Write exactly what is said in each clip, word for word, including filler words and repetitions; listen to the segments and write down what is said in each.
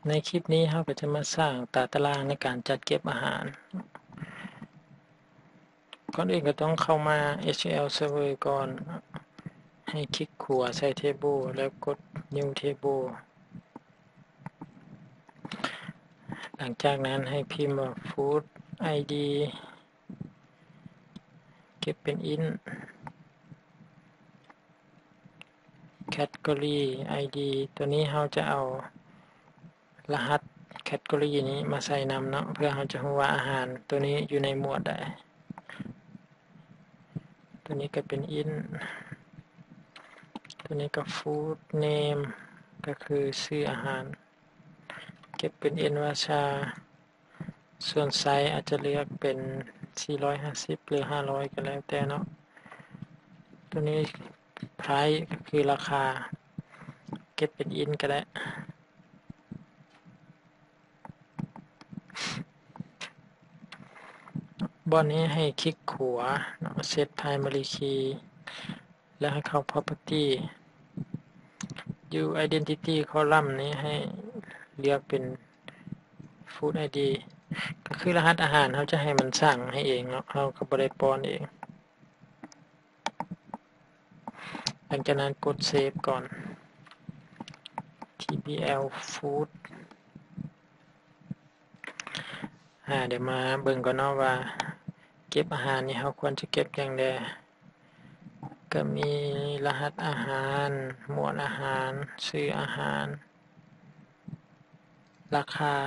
ในคลิปนี้เราก็จะมาสร้างตาตารางในการจัดเก็บอาหารก่อนอื่นก็ต้องเข้ามา เอช ที แอล Server ก่อนให้คลิกขวาใส่ Table แล้วกด New Table หลังจากนั้นให้พิมพ์ว่า Food ไอ ดี เก็บเป็น int Category ไอ ดี ตัวนี้เราจะเอารหัส Category นี้มาใส่นำเนาะเพื่อเราจะรู้ว่าอาหารตัวนี้อยู่ในหมวดใดตัวนี้ก็เป็น int ตัวนี้ก็ Food Name ก็คือชื่ออาหารเก็บเป็น n วาชาส่วนไซส์อาจจะเลือกเป็นสี่ร้อยห้าสิบหรือห้าร้อยก็แล้วแต่เนาะตัวนี้ price ก็คือราคาเก็บเป็น int ก็ได้บอนนี้ให้คลิกขวาเนาะ set primary key แล้วให้เข้า property อยู่ identity column นี้ให้เลือกเป็น food ไอ ดี ก็คือรหัสอาหารเขาจะให้มันสั่งให้เองเนาะเขาก็บ่ได้ป้อนเองหลังจากนั้นกดเซฟก่อน ที บี แอล food อ่าเดี๋ยวมาเบิ่งก่อนเนาะว่าเก็บอาหารนี่เขาควรจะเก็บอย่างใดก็มีรหัสอาหารหมวดอาหารชื่ออาหารราคา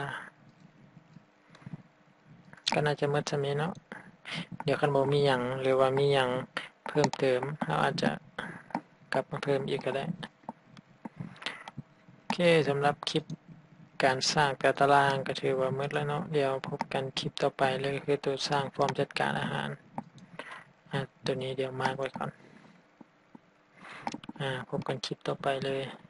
ก็น่าจะหมดซะแม่เนาะเดี๋ยวคันบ่มีหยังหรือว่ามีหยังเพิ่มเติมเราอาจจะกลับมาเพิ่มอีกก็ได้โอเคสำหรับคลิปการสร้างแต่ตารางก็ถือว่าหมดแล้วเนาะเดี๋ยวพบกันคลิปต่อไปเลยคือตัวสร้างฟอร์มจัดการอาหารอ่ะตัวนี้เดี๋ยวมาร์คไว้ก่อนอ่าพบกันคลิปต่อไปเลย